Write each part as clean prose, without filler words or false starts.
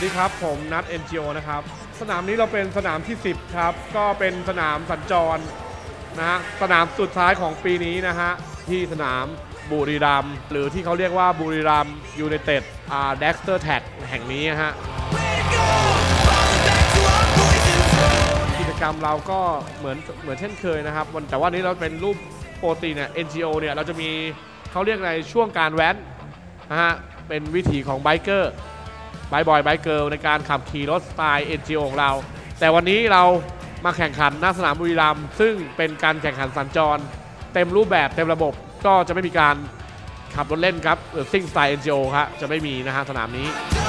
ดีครับผมนัท NGO นะครับสนามนี้เราเป็นสนามที่10ครับก็เป็นสนามสัญจรนะฮะสนามสุดท้ายของปีนี้นะฮะที่สนามบุรีรัมย์หรือที่เขาเรียกว่าบุรีรัมย์ยูไนเต็ดเด็กสเตอร์แท็กแห่งนี้ฮะกิจกรรมเราก็เหมือนเช่นเคยนะครับแต่ว่านี้เราเป็นรูปปกติเนี่ย NGO เนี่ยเราจะมีเขาเรียกในช่วงการแว้นนะฮะเป็นวิถีของไบเกอร์ไบค์บอยไบค์เกิร์ลในการขับขี่รถสไตล์ NGO ของเราแต่วันนี้เรามาแข่งขันหน้าสนามบุรีรัมย์ซึ่งเป็นการแข่งขันสัญจรเต็มรูปแบบเต็มระบบก็จะไม่มีการขับรถเล่นครับซิ่งสไตล์ NGO ครับจะไม่มีนะฮะสนามนี้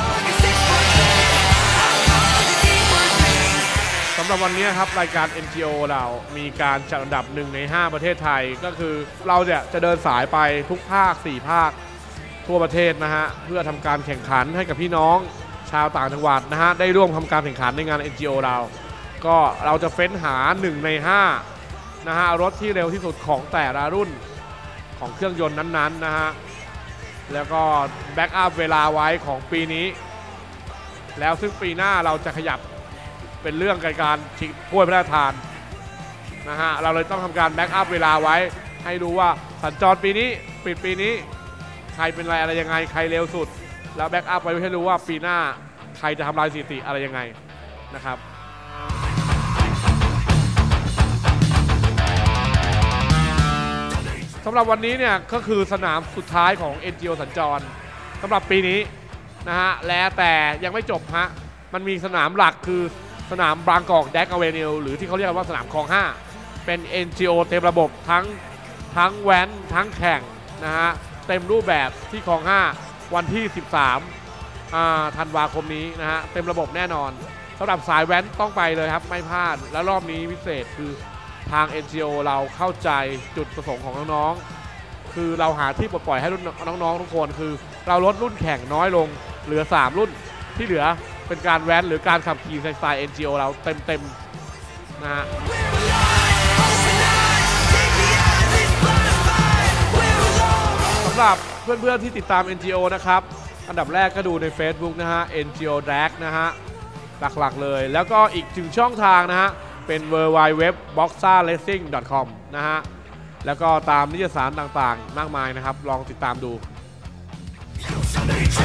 สำหรับวันนี้ครับรายการ NGO เรามีการจัดอันดับ1 ใน 5ประเทศไทยก็คือเราเนี่ยจะเดินสายไปทุกภาค4ภาคทั่วประเทศนะฮะเพื่อทำการแข่งขันให้กับพี่น้องชาวต่างจังหวัดนะฮะได้ร่วมทำการแข่งขันในงาน NGO เราก็เราจะเฟ้นหา1 ใน 5นะฮะรถที่เร็วที่สุดของแต่ละรุ่นของเครื่องยนต์นั้นๆนะฮะแล้วก็แบ็กอัพเวลาไว้ของปีนี้แล้วซึ่งปีหน้าเราจะขยับเป็นเรื่องการชิงถ้วยพระราชทานนะฮะเราเลยต้องทำการแบ็กอัพเวลาไว้ให้รู้ว่าสัญจรปีนี้ปิดปีนี้ใครเป็นอะไรยังไงใครเร็วสุดแล้วแบ็กอัพไว้ให้รู้ว่าปีหน้าใครจะทำลายสถิติอะไรยังไงนะครับสำหรับวันนี้เนี่ยก็คือสนามสุดท้ายของ NGO สัญจรสำหรับปีนี้นะฮะแล้วแต่ยังไม่จบฮะมันมีสนามหลักคือสนามบางกอกแดกอเวนิวหรือที่เขาเรียกว่าสนามคลอง 5เป็น NGO เต็มระบบทั้งแว้นทั้งแข่งนะฮะเต็มรูปแบบที่คลอง 5วันที่13ธันวาคมนี้นะฮะเต็มระบบแน่นอนสำหรับสายแว้นต้องไปเลยครับไม่พลาดและรอบนี้พิเศษคือทาง NGO เราเข้าใจจุดประสงค์ของน้องๆคือเราหาที่ปลดปล่อยให้รุ่นน้องๆทุกคนคือเราลดรุ่นแข่งน้อยลงเหลือ3รุ่นที่เหลือเป็นการแว้นหรือการขับขี่สไตล์ NGO เราเต็มนะฮะสำหรับเพื่อนๆที่ติดตาม NGO นะครับอันดับแรกก็ดูใน Facebook นะฮะ NGO Drag นะฮะหลักๆเลยแล้วก็อีกถึงช่องทางนะฮะเป็น www.boxerracing.com นะฮะแล้วก็ตามนิตยสารต่างๆมากมายนะครับลองติดตามดู